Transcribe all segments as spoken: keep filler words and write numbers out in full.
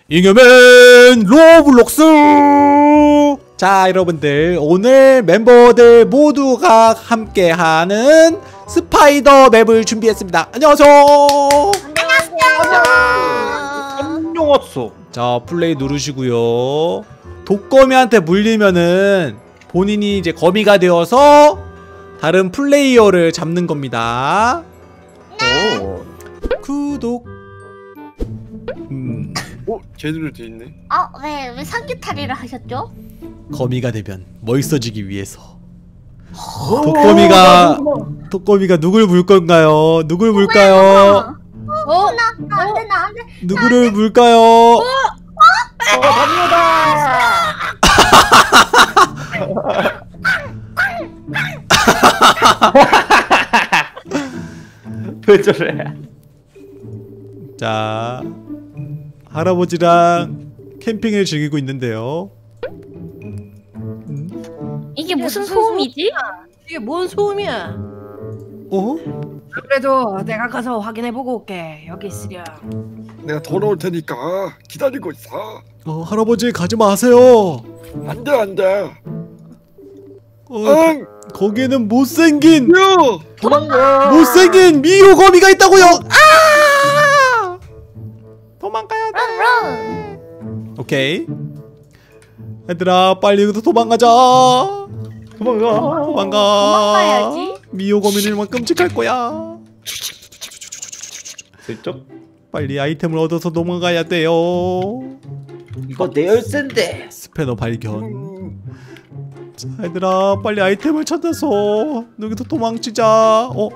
잉여맨 로블록스. 자, 여러분들 오늘 멤버들 모두가 함께하는 스파이더 맵을 준비했습니다. 안녕하세요. 안녕하세요. 안녕하세요. 자, 플레이 누르시고요. 독거미한테 물리면은 본인이 이제 거미가 되어서 다른 플레이어를 잡는 겁니다. 네. 오. 구독. 음. 어? 제대로 돼 있네. 아, 왜, 왜 삼계탈이를 하셨죠? 거미가 되면 멋있어지기 위해서. 독거미가 독거미가 누굴 물 건가요? 누굴 물까요? 어, 나, 나, 안 돼, 나, 안 돼. 누구를 물까요? 어, 갑니다. 왜 저래? 자, 할아버지랑 캠핑을 즐기고 있는데요. 이게 무슨 소음이지? 이게 뭔 소음이야? 어? 그래도 내가 가서 확인해보고 올게. 여기 있으려. 내가 돌아올 테니까 기다리고 있어. 어, 할아버지 가지 마세요. 안돼 안돼. 어, 응. 거기에는 못생긴 요. 도망가. 못생긴 미호 거미가 있다고요. 아! 도망가야 돼. 런, 오케이. 얘들아, 빨리 여기서 도망가자. 도망가. 도망가. 도망가야지. 미호 거미는 얼마나 끔찍할 거야. 슬쩍. 빨리 아이템을 얻어서 도망가야 돼요. 이거 내 열쇠인데. 스패너 발견. 자, 얘들아, 빨리 아이템을 찾아서 여기서 도망치자. 어?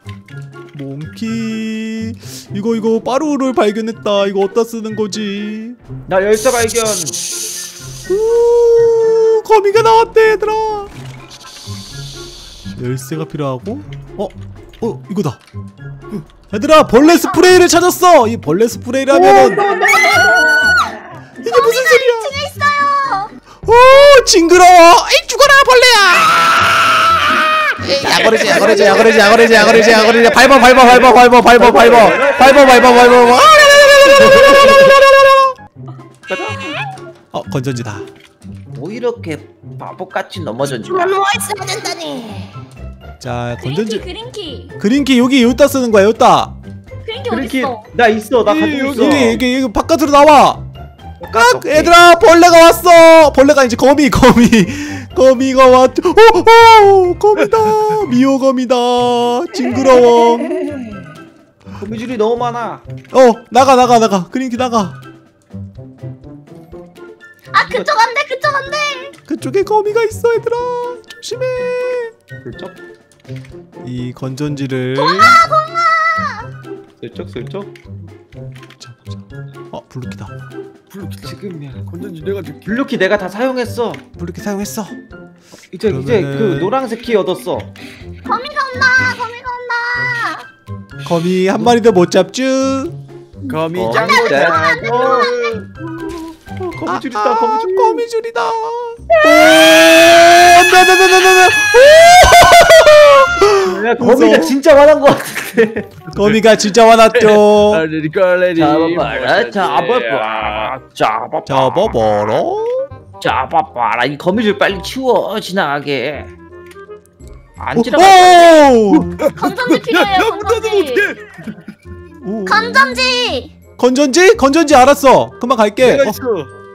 몽키. 이거 이거 빠루를 발견했다. 이거 어디다 쓰는 거지? 나 열쇠 발견. 우, 거미가 나왔대. 얘들아, 열쇠가 필요하고. 어? 어? 이거다. 얘들아, 벌레 스프레이를 찾았어. 이 벌레 스프레이를 하면은 이게 무슨 소리야? 층에 있어요. 오, 징그러워. 에이, 죽어라 벌레야. 야거리지 야거리지 야거리지 야거리지 야거리지 야거리지. 밟아 밟아 밟아 밟아 밟아 밟아 밟아 밟아 밟아 밟아. 어, 건전지다. 뭐 이렇게 바보같이 넘어졌지? 넘어와 있어야 된다니. 자, 그린키, 건전지. 그린키. 그린키 여기 여기다 쓰는 거야. 여기다. 그린키 그렇게 어딨어? 나 있어. 나 가지고 여기 있어. 여기 여기 여기 바깥으로 나와. 깍! 얘들아, 벌레가 왔어. 벌레가 이제 거미 거미 거미가 왔. 오오, 거미다. 미호 거미다. 징그러워. 거미줄이 너무 많아. 어, 나가 나가 나가. 그린키 나가. 아, 그쪽 안 돼, 그쪽 안 돼. 그쪽에 거미가 있어. 얘들아, 조심해. 슬쩍. 이 건전지를 슬쩍 슬쩍. 자, 보자. 어, 블루키다. 블루키 지금이야. 건전지 내가 줄게. 블루키 내가 다 사용했어. 블루키 사용했어. 이제 그러면은- 이제 그 노란색 키 얻었어. 거미가 온다, 거미가 온다. 거미 한 마리도 못 잡쥬. 거미 어, 짱. 짱. 어, 거미줄 있다. 거미줄. 거미줄이다. 오, 나나나나나. 야, 거미가 무서워. 진짜 화난 것 같은데. 거미가 진짜 화났죠. 알레리 깔레리. 잡아봐라, 잡아봐라, 잡아봐라, 잡아봐라. 잡아봐라. 이 거미줄 빨리 치워 지나가게. 안 지나가. 오! 건전지 필요해요, 건전지. 오. 건전지. 건전지? 건전지 알았어. 금방 갈게. 내가 어, 있어.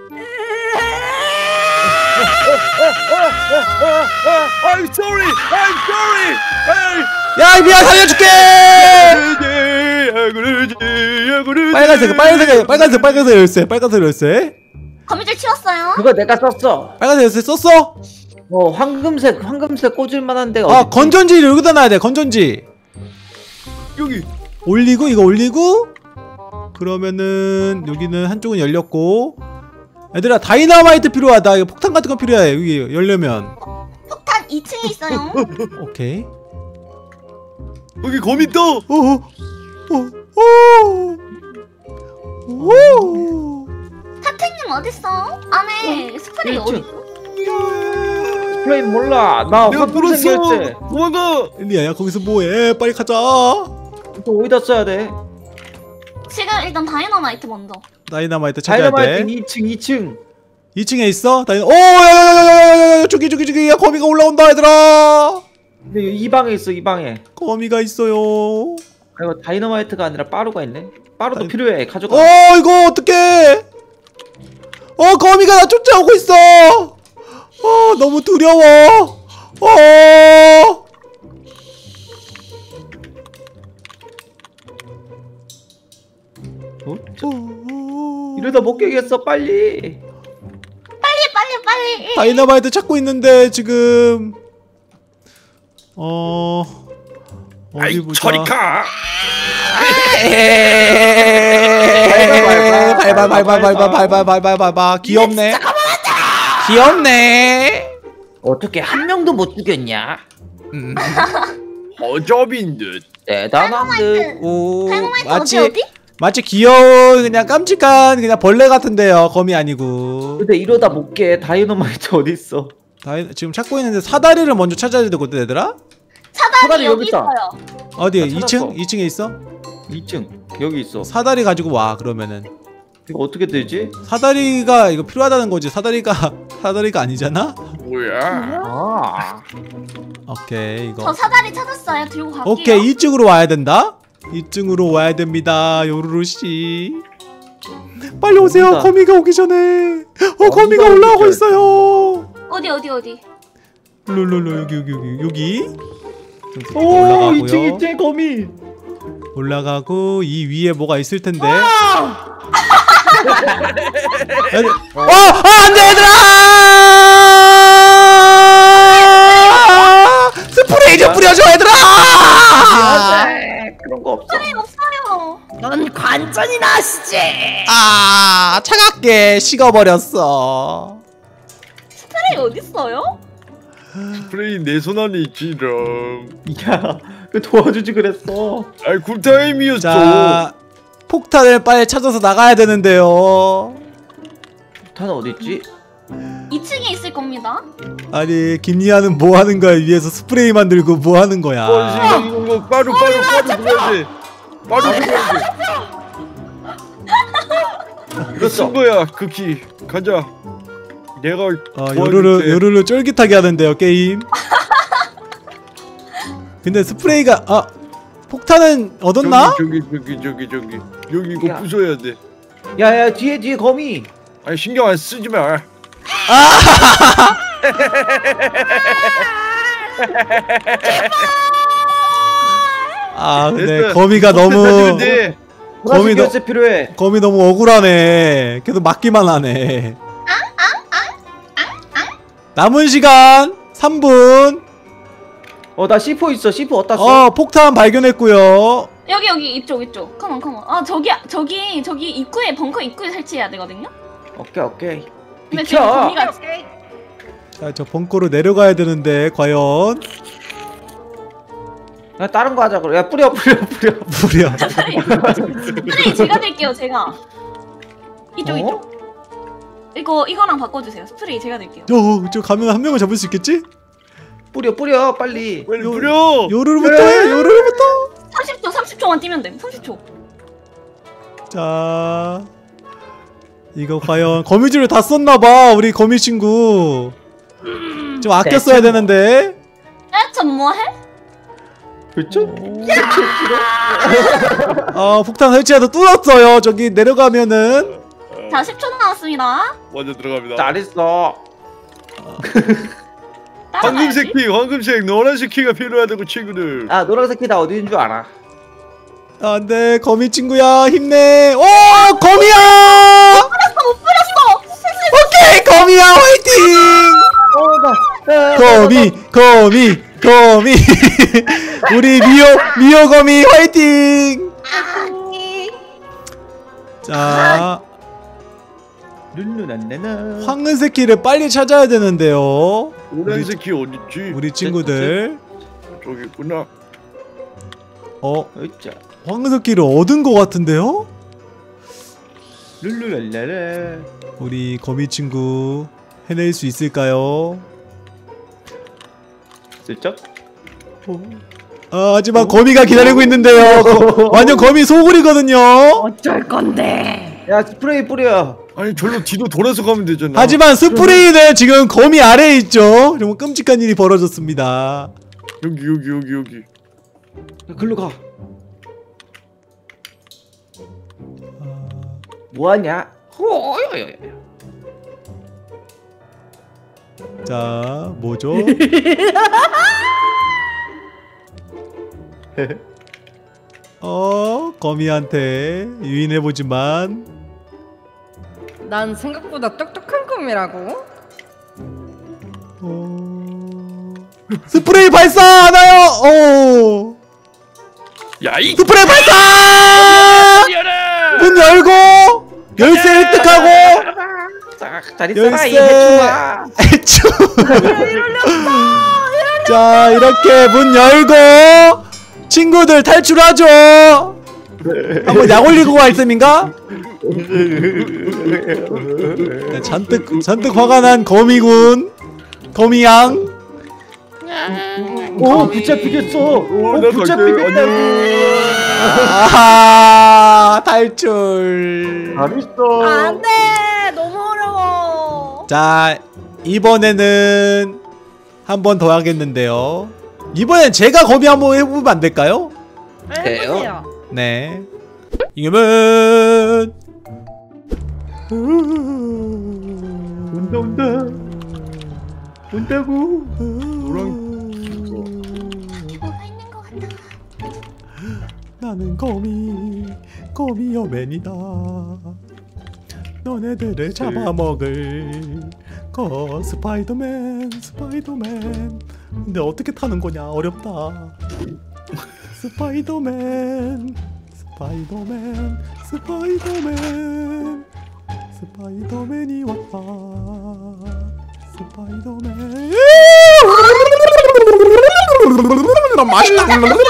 I'm sorry. I'm sorry. 야, 미안, 살려줄게. 빨간색, 빨간색, 빨간색, 빨간색 열쇠, 빨간색 열쇠. 거미줄 치웠어요. 그거 내가 썼어. 빨간색 열쇠 썼어? 어, 황금색, 황금색 꽂을만한데. 아, 어딨지? 건전지를 여기다 놔야 돼. 건전지. 여기. 올리고 이거 올리고. 그러면은 여기는 한쪽은 열렸고. 얘들아, 다이너마이트 필요하다. 이거 폭탄 같은 거 필요해. 여기 열려면. 폭탄 이 층에 있어요. 오케이. 여기 거미 있다. 오, 오, 오, 오. 탑탱님 어딨어? 안에 스프레이 일 층. 어딨어? 플레이 몰라. 나 내가 황금색 불었어. 열쇠. 도망가. 리아야, 거기서 뭐해? 빨리 가자. 또 어디다 써야 돼? 지금 일단 다이너마이트 먼저. 다이너마이트 찾아야 다이너마이트 돼. 이 층 이 층. 이 층에 있어? 다이너. 오, 야야야야야야, 저기 저기 저기, 야, 거미가 올라온다 얘들아. 근데 이 방에 있어 이 방에. 거미가 있어요. 이거 다이너마이트가 아니라 빠루가 있네. 빠루도 다이- 필요해. 가져가. 어, 이거 어떡해? 어, 거미가 나 쫓아오고 있어. 어, 너무 두려워. 어. 어? 어. 이러다 못 깨겠어 빨리. 빨리 빨리 빨리. 다이너마이트 찾고 있는데 지금 어 어디 아이 보자. 저리 가. 발발발발발발발발발발발 귀엽네. 귀엽네. 어떻게 한 명도 못 죽였냐? 음. 허접인 듯. 대단한 듯. 오, 다이너마이트 마치 어디 어디? 마치 귀여운 그냥 깜찍한 그냥 벌레 같은데요. 거미 아니고. 근데 이러다 못 깨. 다이너마이트 어디 있어? 다이, 지금 찾고 있는데 사다리를 먼저 찾아야 되거든 얘들아. 사다리 사다리 여기 여기 있다. 있어요. 어디? 나 이 찾았어. 층? 이 층에 있어? 이 층 여기 있어. 사다리 가지고 와 그러면은. 이거 어떻게 되지? 사다리가 이거 필요하다는 거지. 사다리가 사다리가 아니잖아. 뭐야? 아. 오케이 이거. 저 사다리 찾았어요. 들고 갈게요. 오케이 이쪽으로 와야 된다. 이쪽으로 와야 됩니다. 요루루 씨. 빨리 오세요. 온다. 거미가 오기 전에. 어 어, 거미가 이거 올라오고 어떡해. 있어요. 어디 어디 어디? 룰룰루 여기 여기 여기 여기. 좀 오 올라가고요. 이 층 이 층 거미. 올라가고 이 위에 뭐가 있을 텐데. 아! 애들- 어! 아 안돼 얘들아! 스프레이 좀 뿌려줘 얘들아! 네, 그런 거 없어. 사다리 없어요. 넌 관전이 나시지. 아 차갑게 식어버렸어. 사다리 어디 있어요? 프레이 내 손 안에 있지롱. 야, 그 도와주지 그랬어. 아이 쿨타임이었어. 자 폭탄을 빨리 찾아서 나가야 되는데요. 탄 어디 있지? 이 층에 있을 겁니다. 아니 김리아는 뭐 하는 거야? 위에서 스프레이 만들고 뭐 하는 거야? 어, 지금 이거 빠루 빠루 빠루 들어야지. 빠루 들어야지. 이거 쓴 거야 쿠키. 가자. 내가 어, 도와줄게. 요루루 요루루 쫄깃하게 하는데요 게임. 근데 스프레이가 아 폭탄은 얻었나? 저기 저기 저기 저기 저기 여기 이거 야. 부숴야 돼. 야야 뒤에 뒤에 거미. 아니 신경 안 쓰지 마. 아 근데 됐어. 거미가 너무 찾으면 돼. 거미 보라색 열쇠 필요해. 거미 너무 억울하네. 계속 맞기만 하네. 남은 시간 삼 분. 어 나 씨포 있어. 씨포 어디다 써? 어 폭탄 발견했고요. 여기 여기 이쪽 이쪽. 컴온 컴온. 아 저기 저기 저기 입구에 벙커 입구에 설치해야 되거든요. 오케이 오케이. 근데 지금 비켜. 거미가 자, 저 벙커로 내려가야 되는데 과연 야 다른 거 하자 그래. 야 뿌려 뿌려 뿌려. 무려. 스프레이 제가 될게요 제가. 이쪽 어? 이쪽. 이거 이거랑 바꿔주세요. 스프레이 제가 될게요. 저, 저 가면 한 명을 잡을 수 있겠지? 뿌려 뿌려 빨리. 빨리 요- 뿌려. 요루루부터 해. 요루루부터. 삼십 초 삼십 초만 뛰면 돼. 삼십 초. 자, 이거 과연 거미줄을 다 썼나봐 우리 거미 친구. 좀 아껴 써야 되는데. 에? 전 뭐해? 그쵸? 아 폭탄 설치해서 뚫었어요. 저기 내려가면은. 자 십 초 남았습니다. 먼저 들어갑니다. 잘했어. 황금색 키, 황금색 노란색 키가 필요하다고 친구들. 아 노란색 키다 어디 있는 줄 알아. 안돼 거미 친구야 힘내. 오 거미야. 못 뿌렸어. 오케이 거미야 화이팅. 어나 거미 거미 거미 우리 미호 미호 거미 화이팅. 자 룰루랄레나. 황금색 키를 빨리 찾아야 되는데요. 노란색 키 어딨지? 우리 친구들 저기 있구나. 어 어이자. 황금색 키를 얻은 것 같은데요? 룰루랄레라. 우리 거미 친구 해낼 수 있을까요? 슬쩍. 아, 하지만 거미가 기다리고 있는데요. 거, 완전 거미 소굴이거든요. 어쩔 건데. 야 스프레이 뿌려. 아니 절로 뒤로 돌아서 가면 되잖아. 하지만 스프레이는 지금 거미 아래에 있죠. 정말 끔찍한 일이 벌어졌습니다. 여기 여기 여기 여기. 야, 글로 가. 뭐하냐? 호여여여. 자, 뭐죠? 어, 거미한테 유인해보지만 난 생각보다 똑똑한 꿈이라고. 어... 스프레이 발사하나요? 어... 야이 스프레이 발사! 문 열고 열쇠 획득하고 자, 잘 있어라 이 열쇠 해충아. 해충. 자, 이렇게 문 열고 친구들 탈출하죠. 한번 약 올리고 갈 셈인가? 네, 잔뜩 잔뜩 화가 난 거미군. 거미양. 오 붙잡히겠어. 오 나 붙잡히겠다고. 아하, 탈출. 잘했어. 안돼, 너무 어려워. 자, 이번에는 한 번 더 하겠는데요. 이번엔 제가 거미 한번 해보면 안 될까요? 그래요? 해보세요. 네. 이겨면 온다 온다. 온다고. 노랑 뭐가 있는 것 같아. 나는 거미 거미여맨이다. 너네들을 잡아먹을 거 스파이더맨 스파이더맨. 근데 어떻게 타는 거냐, 어렵다. 스파이더맨 스파이더맨 스파이더맨 스파이더맨이 왔다. 스파이더맨. 맛있다.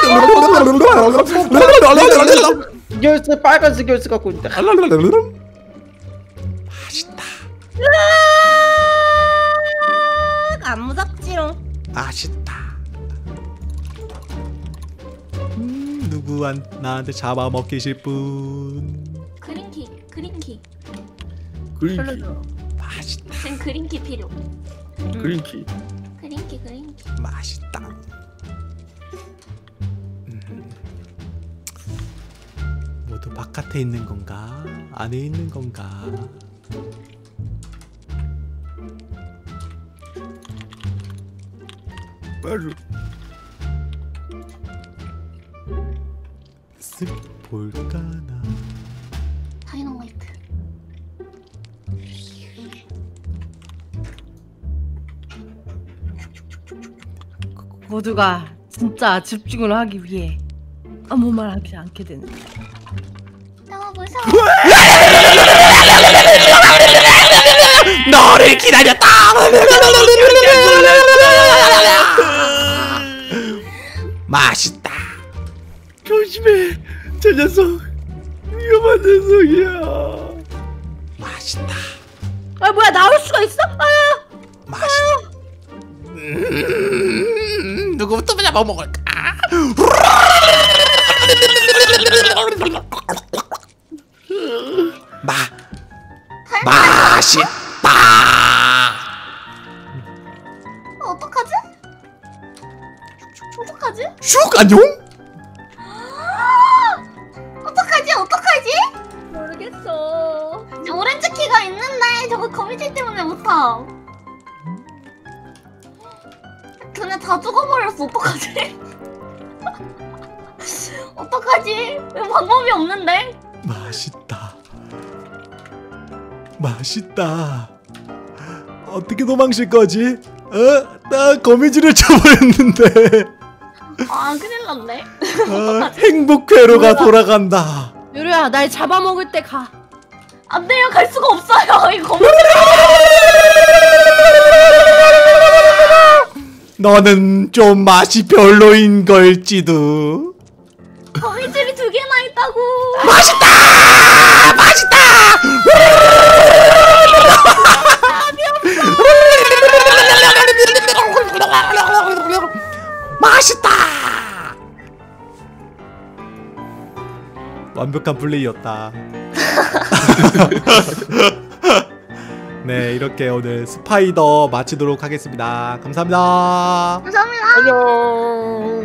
열쇠 빨간색 열쇠 갖고 있다. 맛있다. 안 무섭지롱. 맛있다. 음, 누구 한, 나한테 잡아먹히실 분. 그린키, 그린키. 그린키 맛있다. 지금 그린키 필요. 그린키. 그린키, 그린키. 맛있다. 음. 모두 바깥에 있는 건가? 안에 있는 건가? 맞아. 쓱 볼까나. 다이너마이트. 모두가 진짜 집중을 하기 위해 아무 말 하지 않게 되는. 너무 무서워. 너를 기다렸다. 맛있다. 조심해. 저 녀석 위험한 녀석이야. 맛있다. 아 뭐야, 나올 수가 있어? 아, 맛있다. 음, 누구부터 잡아먹을까? 마 맛있다. 어, 어떡하지? 어떡하지? 슉 안녕? 어떡하지? 어떡하지? 모르겠어. 저 오렌지 키가 있는데 저거 거미줄 때문에 못타. 그냥 다 죽어버렸어. 어떡하지? 어떡하지? 왜 방법이 없는데? 맛있다. 맛있다. 어떻게 도망칠 거지? 어? 나 거미줄을 쳐버렸는데. 아, 큰일 났네. 아, 행복회로가 돌아간다. 유루야, 날 잡아먹을 때 가. 안 돼요. 갈 수가 없어요. 이 거미줄. 너는 좀 맛이 별로인 걸지도. 거미줄이 두 개나 있다고. 맛있다! 맛있다! 맛있다! 완벽한 플레이였다. 네, 이렇게 오늘 스파이더 마치도록 하겠습니다. 감사합니다. 감사합니다. 안녕.